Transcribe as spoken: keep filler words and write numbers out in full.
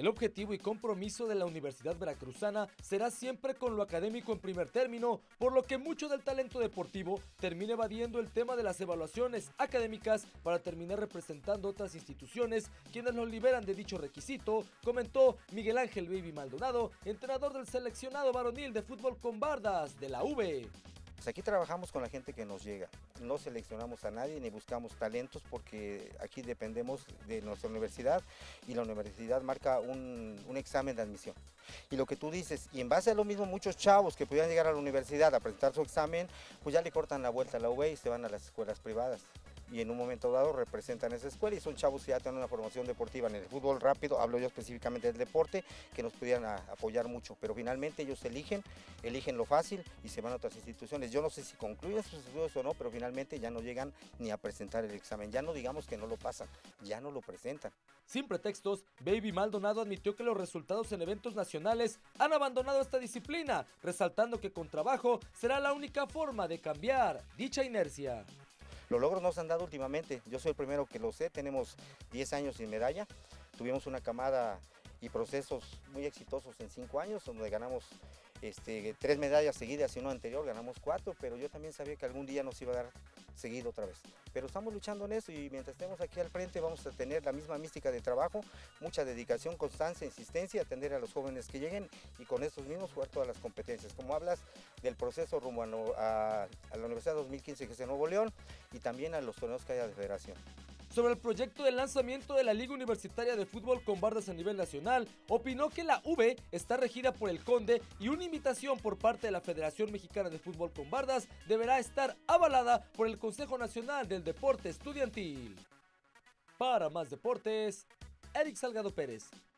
El objetivo y compromiso de la Universidad Veracruzana será siempre con lo académico en primer término, por lo que mucho del talento deportivo termina evadiendo el tema de las evaluaciones académicas para terminar representando otras instituciones quienes los liberan de dicho requisito, comentó Miguel Ángel Baby Maldonado, entrenador del seleccionado varonil de fútbol con bardas de la U V. Pues aquí trabajamos con la gente que nos llega, no seleccionamos a nadie ni buscamos talentos porque aquí dependemos de nuestra universidad y la universidad marca un, un examen de admisión. Y lo que tú dices, y en base a lo mismo muchos chavos que pudieran llegar a la universidad a presentar su examen, pues ya le cortan la vuelta a la U V y se van a las escuelas privadas. Y en un momento dado representan esa escuela y son chavos que ya tienen una formación deportiva en el fútbol rápido, hablo yo específicamente del deporte, que nos pudieran a, apoyar mucho, pero finalmente ellos eligen, eligen lo fácil y se van a otras instituciones. Yo no sé si concluyen sus estudios o no, pero finalmente ya no llegan ni a presentar el examen, ya no digamos que no lo pasan, ya no lo presentan. Sin pretextos, Baby Maldonado admitió que los resultados en eventos nacionales han abandonado esta disciplina, resaltando que con trabajo será la única forma de cambiar dicha inercia. Los logros no se han dado últimamente, yo soy el primero que lo sé, tenemos diez años sin medalla, tuvimos una camada y procesos muy exitosos en cinco años, donde ganamos este, tres medallas seguidas y uno anterior, ganamos cuatro, pero yo también sabía que algún día nos iba a dar seguido otra vez. Pero estamos luchando en eso y mientras estemos aquí al frente vamos a tener la misma mística de trabajo, mucha dedicación, constancia, insistencia, atender a los jóvenes que lleguen y con esos mismos jugar todas las competencias. Como hablas del proceso rumbo a, a, a la Universidad dos mil quince que es en Nuevo León y también a los torneos que haya de federación. Sobre el proyecto de lanzamiento de la Liga Universitaria de Fútbol con Bardas a nivel nacional, opinó que la U V está regida por el Conde y una invitación por parte de la Federación Mexicana de Fútbol con Bardas deberá estar avalada por el Consejo Nacional del Deporte Estudiantil. Para más deportes, Eric Salgado Pérez.